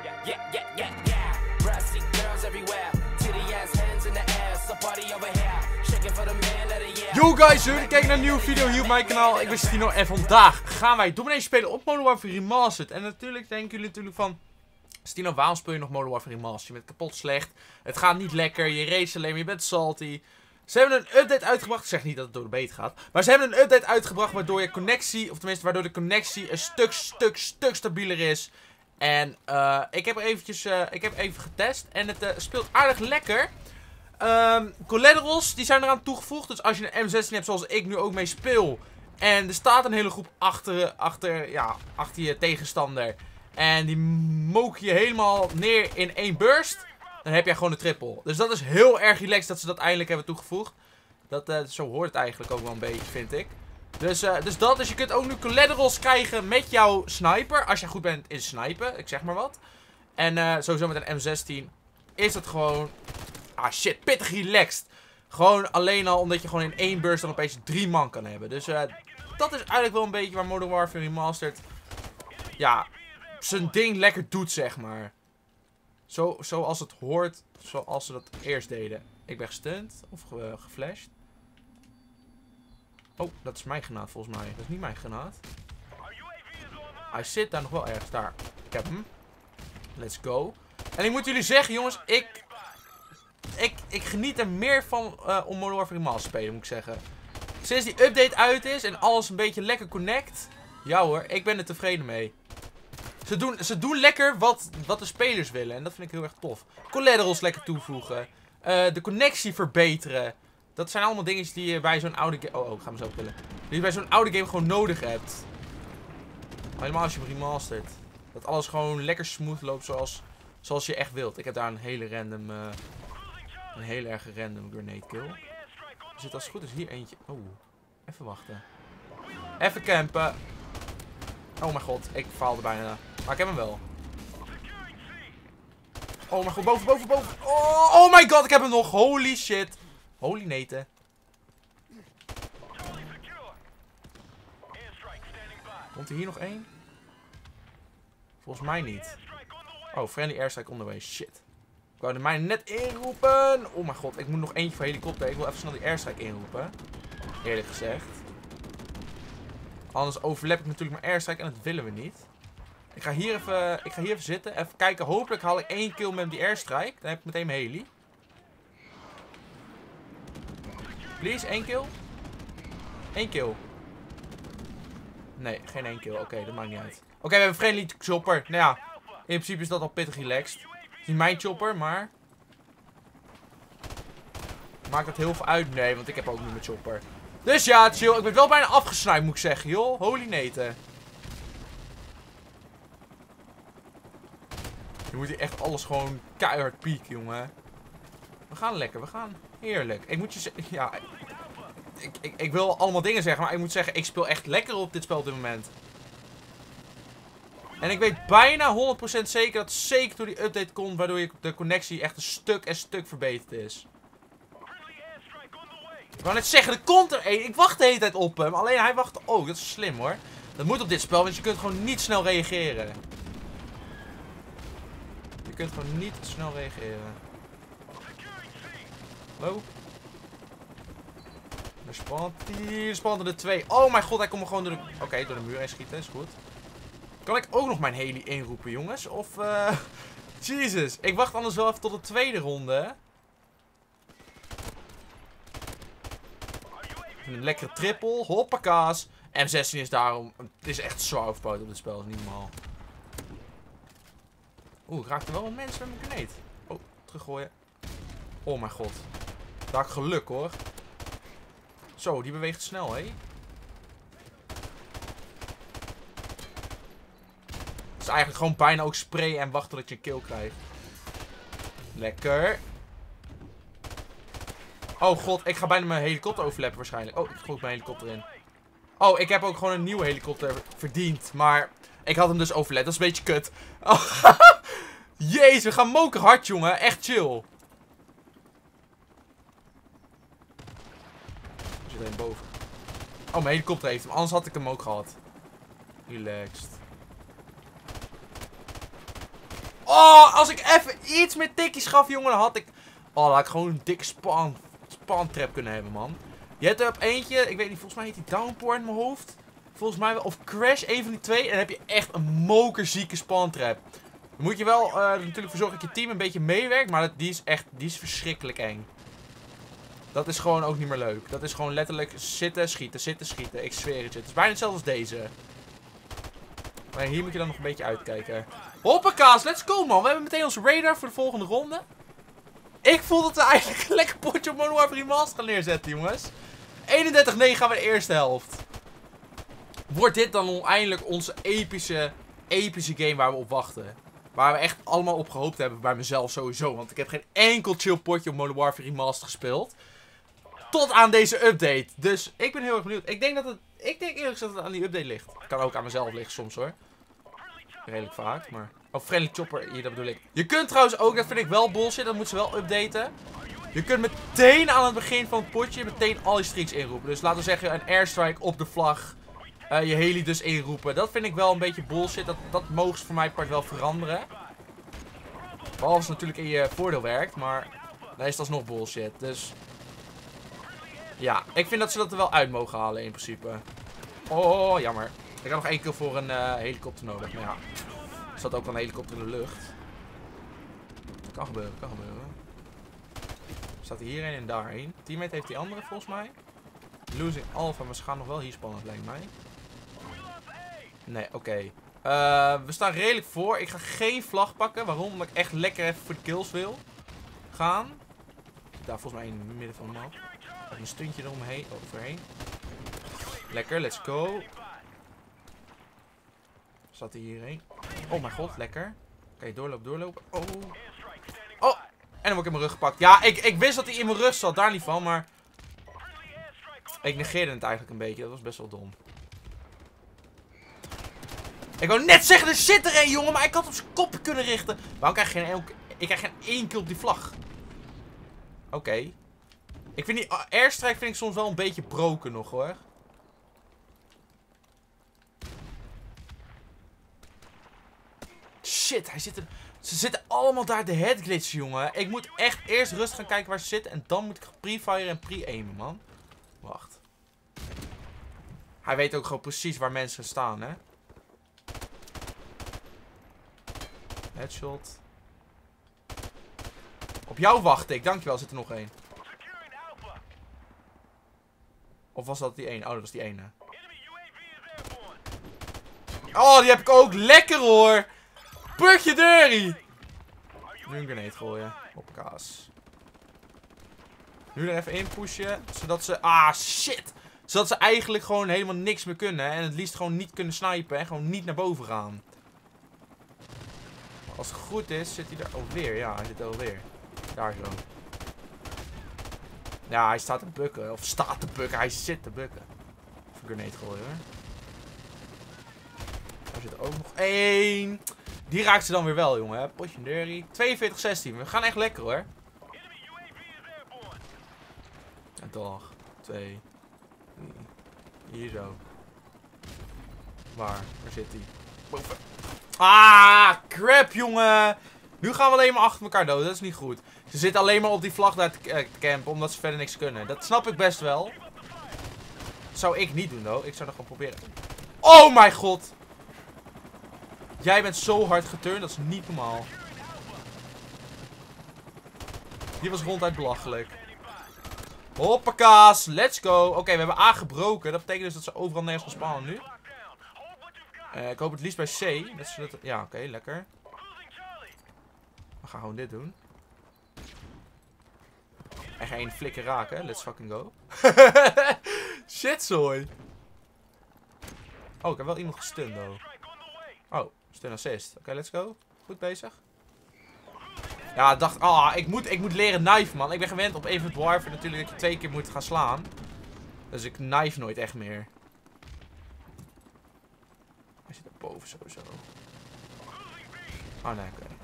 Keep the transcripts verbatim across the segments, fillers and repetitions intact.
Yeah, yeah, yeah, yeah. Brassy girls everywhere. Titty ass hands in the air. So party over here. Shaking for the man of the year. Yo guys, jullie kijken naar een nieuwe video hier op mijn kanaal. Ik ben Stino en vandaag gaan wij Domination spelen op Modern Warfare Remastered. En natuurlijk denken jullie natuurlijk van... Stino, waarom speel je nog Modern Warfare Remastered? Je bent kapot slecht. Het gaat niet lekker. Je race alleen maar. Je bent salty. Ze hebben een update uitgebracht. Ik zeg niet dat het door de beta gaat. Maar ze hebben een update uitgebracht waardoor je connectie, of tenminste waardoor de connectie een stuk, stuk, stuk stabieler is. En uh, ik heb er eventjes, uh, ik heb even getest. En het uh, speelt aardig lekker. Um, collaterals, die zijn eraan toegevoegd. Dus als je een M zestien hebt zoals ik nu ook mee speel. En er staat een hele groep achter, achter, ja, achter je tegenstander. En die moken je helemaal neer in één burst. Dan heb jij gewoon een triple. Dus dat is heel erg relaxed dat ze dat eindelijk hebben toegevoegd. Dat, uh, zo hoort het eigenlijk ook wel een beetje, vind ik. Dus, uh, dus dat. Dus je kunt ook nu collaterals krijgen met jouw sniper. Als je goed bent in snipen. Ik zeg maar wat. En uh, sowieso met een M zestien is het gewoon... Ah shit, pittig relaxed. Gewoon alleen al omdat je gewoon in één burst dan opeens drie man kan hebben. Dus uh, dat is eigenlijk wel een beetje waar Modern Warfare Remastered... Ja, zijn ding lekker doet, zeg maar. Zo, zoals het hoort, zoals ze dat eerst deden. Ik ben gestunt of ge geflasht. Oh, dat is mijn granaat volgens mij. Dat is niet mijn granaat. Hij zit daar nog wel ergens. Daar. Ik heb hem. Let's go. En ik moet jullie zeggen, jongens, ik... Ik, ik geniet er meer van uh, om Modern Warfare Remastered te spelen, moet ik zeggen. Sinds die update uit is en alles een beetje lekker connect. Ja hoor, ik ben er tevreden mee. Ze doen, ze doen lekker wat, wat de spelers willen. En dat vind ik heel erg tof. Collaterals lekker toevoegen. Uh, de connectie verbeteren. Dat zijn allemaal dingetjes die je bij zo'n oude game... Oh, oh, ik ga me zo killen. Die je bij zo'n oude game gewoon nodig hebt. Helemaal als je hem remastert. Dat alles gewoon lekker smooth loopt zoals, zoals je echt wilt. Ik heb daar een hele random... Uh, een hele erg random grenade kill. Er zit als het goed is hier eentje... Oh, even wachten. Even campen. Oh mijn god, ik faalde bijna. Maar ik heb hem wel. Oh mijn god, boven, boven, boven. Oh, oh my god, ik heb hem nog. Holy shit. Holy neten. Komt er hier nog één? Volgens mij niet. Oh, friendly airstrike underway. Shit. Ik wou de mijne net inroepen. Oh mijn god, ik moet nog eentje voor helikopter. Ik wil even snel die airstrike inroepen. Eerlijk gezegd. Anders overlap ik natuurlijk mijn airstrike en dat willen we niet. Ik ga hier even, ik ga hier even zitten. Even kijken. Hopelijk haal ik één kill met die airstrike. Dan heb ik meteen mijn heli. Please, één kill. Eén kill. Nee, geen één kill. Oké, okay, dat maakt niet uit. Oké, okay, we hebben een friendly chopper. Nou ja, in principe is dat al pittig relaxed. Het is niet mijn chopper, maar... Maakt dat heel veel uit? Nee, want ik heb ook niet mijn chopper. Dus ja, chill. Ik ben wel bijna afgesniped, moet ik zeggen, joh. Holy neten. Je moet hier echt alles gewoon keihard pieken, jongen. We gaan lekker, we gaan heerlijk. Ik moet je zeggen, ja... Ik, ik, ik wil allemaal dingen zeggen, maar ik moet zeggen, ik speel echt lekker op dit spel op dit moment. En ik weet bijna honderd procent zeker dat zeker door die update komt, waardoor je de connectie echt een stuk en stuk verbeterd is. Ik wou net zeggen, er komt er één. Ik wacht de hele tijd op hem. Alleen hij wacht ook. Dat is slim hoor. Dat moet op dit spel, want je kunt gewoon niet snel reageren. Je kunt gewoon niet snel reageren. Hallo? Er spant die. Er spanten er twee. Oh mijn god, hij komt me gewoon door de... Oké, okay, door de muur heen schieten. Is goed. Kan ik ook nog mijn heli inroepen, jongens? Of... Uh... Jesus. Ik wacht anders wel even tot de tweede ronde. Een lekkere triple. Hoppakaas. M zestien is daarom... Het is echt zwaar overpowered op dit spel. Dat is niet normaal. Oeh, ik raakte wel wat mensen met mijn grenade. Oh, teruggooien. Oh mijn god. Daar had ik geluk hoor. Zo, die beweegt snel, hé. Het is eigenlijk gewoon bijna ook sprayen en wachten tot je een kill krijgt. Lekker. Oh god, ik ga bijna mijn helikopter overlappen waarschijnlijk. Oh, ik gooi mijn helikopter in. Oh, ik heb ook gewoon een nieuwe helikopter verdiend. Maar ik had hem dus overlet. Dat is een beetje kut. Oh. Jezus, we gaan moken hard, jongen. Echt chill. Er zit er een boven. Oh, mijn helikopter heeft hem. Anders had ik hem ook gehad. Relaxed. Oh, als ik even iets meer tikkies gaf, jongen, dan had ik... Oh, dan had ik gewoon een dikke spawn, spawn trap kunnen hebben, man. Je hebt er op eentje, ik weet niet, volgens mij heet die Downpour in mijn hoofd. Volgens mij wel, of Crash, een van die twee. En dan heb je echt een mokerzieke spawn trap. Dan moet je wel uh, natuurlijk voor zorgen dat je team een beetje meewerkt. Maar dat, die is echt, die is verschrikkelijk eng. Dat is gewoon ook niet meer leuk. Dat is gewoon letterlijk zitten, schieten, zitten, schieten. Ik zweer het je. Het is bijna hetzelfde als deze. Maar hier moet je dan nog een beetje uitkijken. Hoppakaas, let's go man. We hebben meteen onze radar voor de volgende ronde. Ik voel dat we eigenlijk een lekker potje op Modern Warfare Remastered gaan neerzetten, jongens. eenendertig negen gaan we de eerste helft. Wordt dit dan eindelijk onze epische, epische game waar we op wachten? Waar we echt allemaal op gehoopt hebben, bij mezelf sowieso. Want ik heb geen enkel chill potje op Modern Warfare Remastered gespeeld. Tot aan deze update. Dus ik ben heel erg benieuwd. Ik denk dat het, ik denk eerlijk gezegd dat het aan die update ligt. Het kan ook aan mezelf liggen soms hoor. Redelijk vaak, maar... Oh, Friendly Chopper, hier, dat bedoel ik. Je kunt trouwens ook, dat vind ik wel bullshit, dat moeten ze wel updaten. Je kunt meteen aan het begin van het potje meteen al je streaks inroepen. Dus laten we zeggen, een airstrike op de vlag. Uh, je heli dus inroepen. Dat vind ik wel een beetje bullshit. Dat, dat mogen ze voor mij part wel veranderen. Behalve als het natuurlijk in je voordeel werkt, maar dan is dat alsnog bullshit. Dus... Ja, ik vind dat ze dat er wel uit mogen halen in principe. Oh, jammer. Ik had nog één keer voor een uh, helikopter nodig, maar ja. Er zat ook wel een helikopter in de lucht. Kan gebeuren, kan gebeuren. Er staat hierheen en daarheen. Teammate heeft die andere volgens mij. Losing Alpha, maar ze gaan nog wel hier spannend, lijkt mij. Nee, oké. Okay. Uh, we staan redelijk voor. Ik ga geen vlag pakken. Waarom? Omdat ik echt lekker even voor de kills wil gaan. Daar volgens mij in het midden van de map. Een stuntje eromheen, overheen. Lekker, let's go. Zat hij hierheen? Oh mijn god, lekker. Oké, okay, doorloop, doorlopen. Oh. Oh, en dan word ik in mijn rug gepakt. Ja, ik, ik wist dat hij in mijn rug zat, daar niet van, maar... Ik negeerde het eigenlijk een beetje, dat was best wel dom. Ik wou net zeggen, er zit er een jongen, maar ik had op zijn kop kunnen richten. Waarom krijg ik geen, ik krijg geen één kill op die vlag? Oké. Okay. Ik vind die airstrike vind ik soms wel een beetje broken nog hoor. Shit, hij zit er... Ze zitten allemaal daar de headglitch, jongen. Ik moet echt eerst rustig gaan kijken waar ze zitten. En dan moet ik pre-fire en pre-aimen, man. Wacht. Hij weet ook gewoon precies waar mensen staan, hè. Headshot. Op jou wacht ik. Dankjewel, zit er nog één. Of was dat die één? Oh, dat was die ene. Oh, die heb ik ook. Lekker hoor. Pukje dirty. Nu een grenade gooien. Op kaas. Nu er even in pushen. Zodat ze... Ah, shit. Zodat ze eigenlijk gewoon helemaal niks meer kunnen. Hè? En het liefst gewoon niet kunnen snipen. En gewoon niet naar boven gaan. Maar als het goed is, zit hij er alweer. Ja, hij zit er alweer. Daar zo. Ja, hij staat te bukken. Of staat te bukken. Hij zit te bukken. Even een grenade gooien hoor. Daar zit ook nog één. Die raakt ze dan weer wel, jongen. Potje dirty. tweeënveertig zestien. We gaan echt lekker, hoor. En toch. Twee. Drie. Hier zo. Waar? Waar zit hij? Boven. Ah, crap, jongen. Nu gaan we alleen maar achter elkaar dood. Dat is niet goed. Ze zitten alleen maar op die vlag daar te campen, omdat ze verder niks kunnen. Dat snap ik best wel. Dat zou ik niet doen, though. Ik zou dat gewoon proberen. Oh, mijn god. Jij bent zo hard geturnd, dat is niet normaal. Die was ronduit belachelijk. Hoppakaas, let's go. Oké, okay, we hebben A gebroken. Dat betekent dus dat ze overal nergens gaan spawnen nu. Uh, ik hoop het liefst bij C. Dat ze dat... Ja, oké, okay, lekker. We gaan gewoon dit doen. En ga één flikker raken. Let's fucking go. Shit, zooi. Oh, ik heb wel iemand gestund, though. Oh, stun assist. Oké, okay, let's go. Goed bezig. Ja, ik dacht... Ah, oh, ik, moet, ik moet leren knife, man. Ik ben gewend op Infinite Warfare natuurlijk dat je twee keer moet gaan slaan. Dus ik knife nooit echt meer. Hij zit er boven sowieso. Oh, nee, oké. Okay.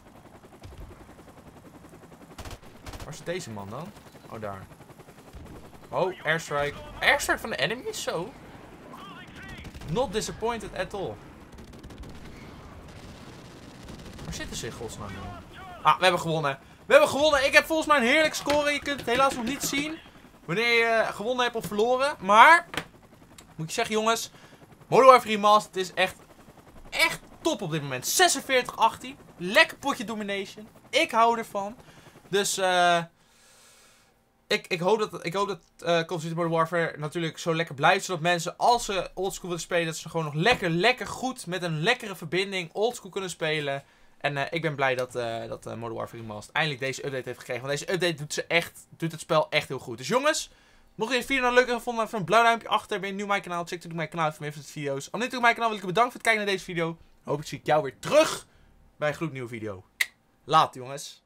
Waar is deze man dan? Oh, daar. Oh, airstrike. Airstrike van de enemy? Zo. Not disappointed at all. Waar zitten ze in godsnaam? Ah, we hebben gewonnen. We hebben gewonnen. Ik heb volgens mij een heerlijk score. Je kunt het helaas nog niet zien wanneer je gewonnen hebt of verloren. Maar, moet ik zeggen jongens, Modern Warfare Remastered is echt, echt top op dit moment. zesenveertig achttien. Lekker potje domination. Ik hou ervan. Dus, eh... Uh, Ik, ik hoop dat, ik hoop dat uh, Call of Duty Modern Warfare natuurlijk zo lekker blijft. Zodat mensen, als ze oldschool willen spelen, dat ze gewoon nog lekker, lekker goed met een lekkere verbinding oldschool kunnen spelen. En uh, ik ben blij dat, uh, dat uh, Modern Warfare Remastered eindelijk deze update heeft gekregen. Want deze update doet, ze echt, doet het spel echt heel goed. Dus jongens, mocht je deze video nou leuk hebben gevonden, even een blauw duimpje achter. Ben je nieuw op mijn kanaal, check natuurlijk mijn kanaal voor meer video's. Al niet op mijn kanaal wil ik je bedanken voor het kijken naar deze video. Hoop ik zie ik jou weer terug bij een gloednieuwe video. Laat jongens.